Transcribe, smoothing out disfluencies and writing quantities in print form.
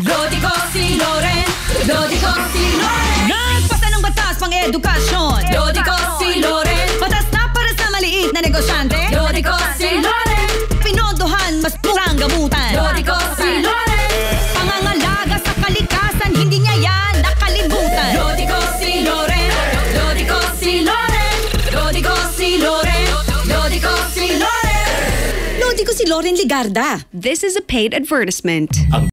Lodi ko si Loren, Lodi ko si Loren. Nagpasa ng batas pang edukasyon. Lodi ko si Loren. Batas na para sa maliit na negosyante. Lodi ko si Loren. Pinodohan, mas murang gamutan. Lodi ko si Loren. Pangangalaga sa kalikasan, hindi niya yan nakalimutan. Lodi ko si Loren, Lodi ko si Loren. Lodi ko si Loren, Lodi ko si Loren. Lodi ko si Loren Ligarda. This is a paid advertisement.